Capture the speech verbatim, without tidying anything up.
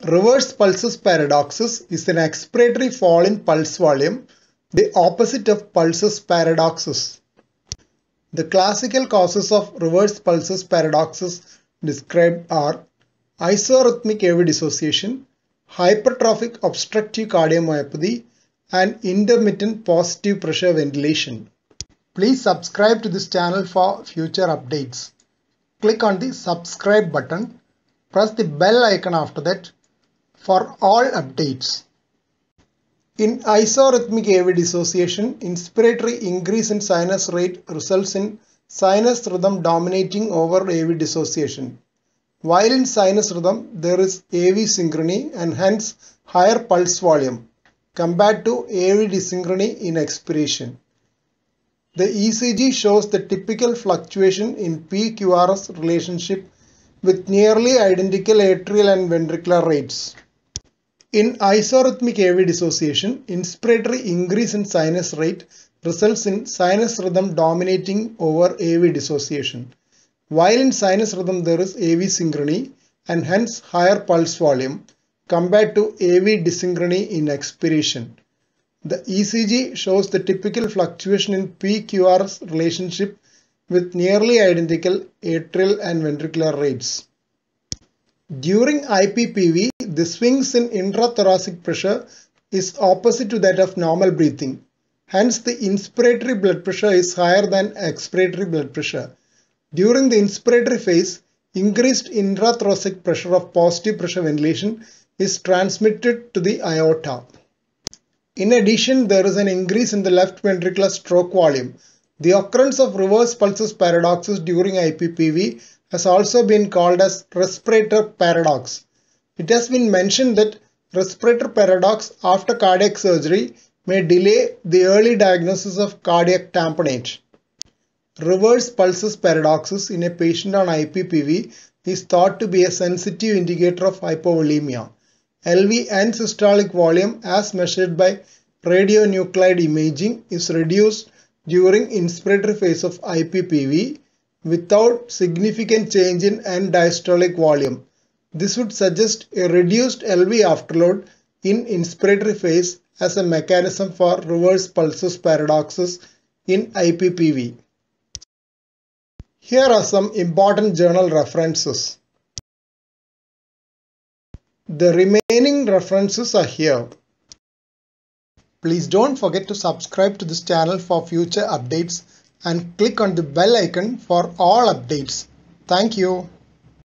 Reverse pulses paradoxus is an expiratory fall in pulse volume, the opposite of pulses paradoxus. The classical causes of reverse pulses paradoxus described are isorhythmic A V dissociation, hypertrophic obstructive cardiomyopathy, and intermittent positive pressure ventilation. Please subscribe to this channel for future updates. Click on the subscribe button. Press the bell icon after that for all updates. In isorhythmic A V dissociation, inspiratory increase in sinus rate results in sinus rhythm dominating over A V dissociation. While in sinus rhythm, there is A V synchrony and hence higher pulse volume compared to A V dysynchrony in expiration. The E C G shows the typical fluctuation in P Q R S relationship with nearly identical atrial and ventricular rates. In isorhythmic A V dissociation, inspiratory increase in sinus rate results in sinus rhythm dominating over A V dissociation. While in sinus rhythm there is A V synchrony and hence higher pulse volume compared to A V dysynchrony in expiration. The E C G shows the typical fluctuation in P Q R S relationship with nearly identical atrial and ventricular rates. During I P P V, the swings in intrathoracic pressure is opposite to that of normal breathing. Hence, the inspiratory blood pressure is higher than expiratory blood pressure. During the inspiratory phase, increased intrathoracic pressure of positive pressure ventilation is transmitted to the aorta. In addition, there is an increase in the left ventricular stroke volume. The occurrence of reverse pulses paradoxus during I P P V has also been called as respirator paradox. It has been mentioned that respirator paradox after cardiac surgery may delay the early diagnosis of cardiac tamponade. Reverse pulses paradoxus in a patient on I P P V is thought to be a sensitive indicator of hypovolemia. L V and systolic volume as measured by radionuclide imaging is reduced during inspiratory phase of I P P V without significant change in end diastolic volume. This would suggest a reduced L V afterload in inspiratory phase as a mechanism for reverse pulses paradoxus in I P P V. Here are some important journal references. The remaining references are here. Please don't forget to subscribe to this channel for future updates and click on the bell icon for all updates. Thank you.